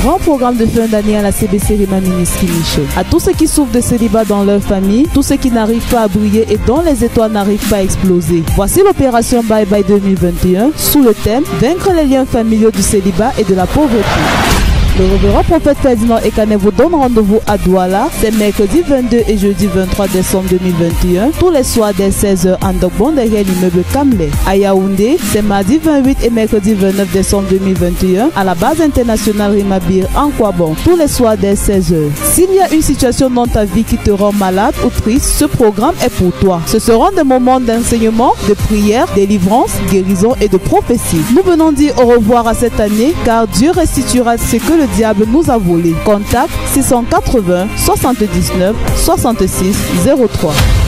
Grand programme de fin d'année à la CBC Rima Miniski Michel. À tous ceux qui souffrent de célibat dans leur famille, tous ceux qui n'arrivent pas à briller et dont les étoiles n'arrivent pas à exploser. Voici l'opération Bye Bye 2021 sous le thème Vaincre les liens familiaux du célibat et de la pauvreté. Le révérend prophète Ferdinand Ekane vous donne rendez-vous à Douala, c'est mercredi 22 et jeudi 23 décembre 2021, tous les soirs dès 16h en Dogbon derrière l'immeuble Kamle. À Yaoundé, c'est mardi 28 et mercredi 29 décembre 2021 à la base internationale Rimabir en Kwabon, tous les soirs dès 16h. S'il y a une situation dans ta vie qui te rend malade ou triste, ce programme est pour toi. Ce seront des moments d'enseignement, de prière, de délivrance, guérison et de prophétie. Nous venons dire au revoir à cette année car Dieu restituera ce que le diable nous a volé. Contact 680 79 66 03.